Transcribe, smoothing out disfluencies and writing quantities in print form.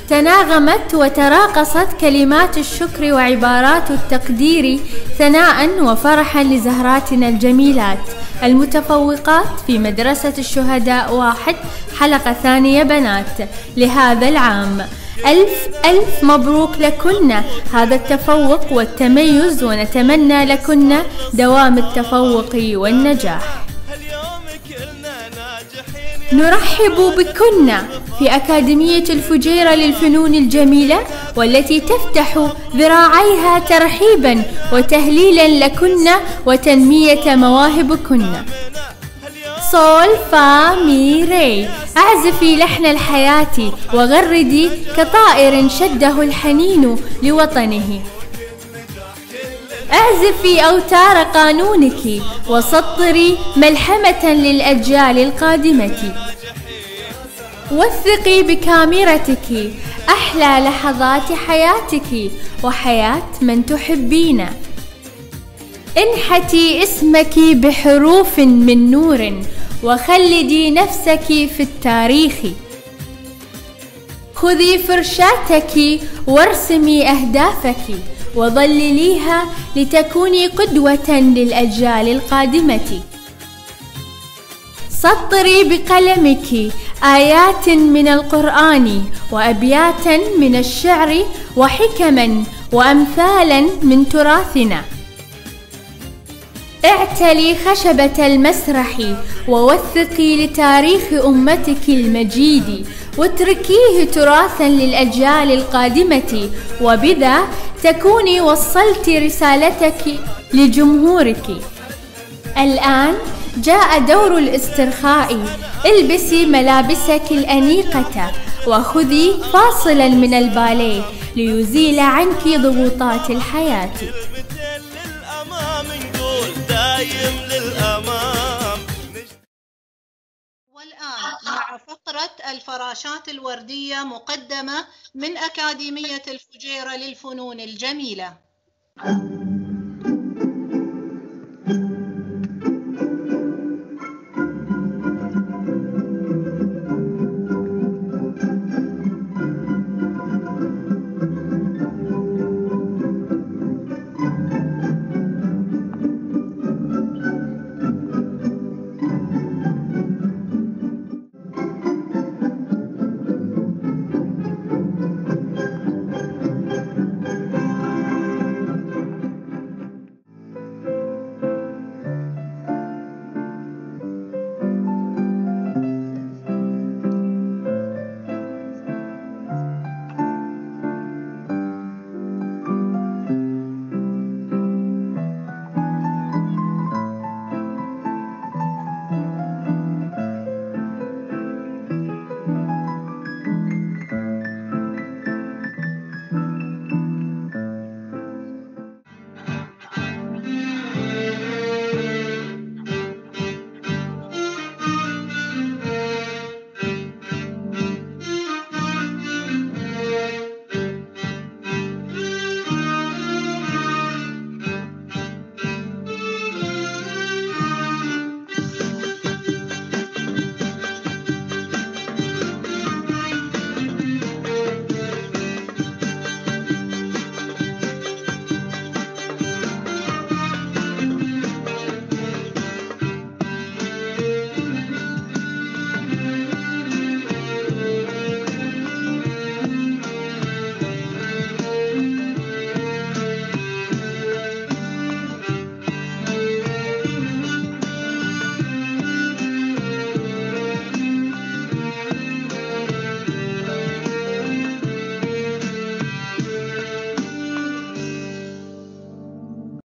تناغمت وتراقصت كلمات الشكر وعبارات التقدير ثناء وفرحا لزهراتنا الجميلات المتفوقات في مدرسة الشهداء 1 حلقة ثانية بنات لهذا العام. ألف ألف مبروك لكن هذا التفوق والتميز، ونتمنى لكن دوام التفوق والنجاح. نرحب بكن في أكاديمية الفجيرة للفنون الجميلة، والتي تفتح ذراعيها ترحيبا وتهليلا لكن وتنمية مواهبكن. صول فا مي ري، أعزفي لحن الحياة وغردي كطائر شده الحنين لوطنه. اعزفي أوتار قانونك وسطري ملحمة للأجيال القادمة. وثقي بكاميرتك أحلى لحظات حياتك وحياة من تحبين. انحتي اسمك بحروف من نور وخلدي نفسك في التاريخ. خذي فرشاتك وارسمي أهدافك وظلليها لتكوني قدوة للأجيال القادمة. سطري بقلمك آيات من القرآن وأبياتا من الشعر وحكما وأمثالا من تراثنا. اعتلي خشبة المسرح ووثقي لتاريخ أمتك المجيد، واتركيه تراثا للأجيال القادمة، وبذا تكوني وصلت رسالتك لجمهورك. الآن جاء دور الاسترخاء. البسي ملابسك الأنيقة وخذي فاصلا من الباليه ليزيل عنك ضغوطات الحياة. والآن مع فقرة الفراشات الوردية مقدمة من أكاديمية الفجيرة للفنون الجميلة.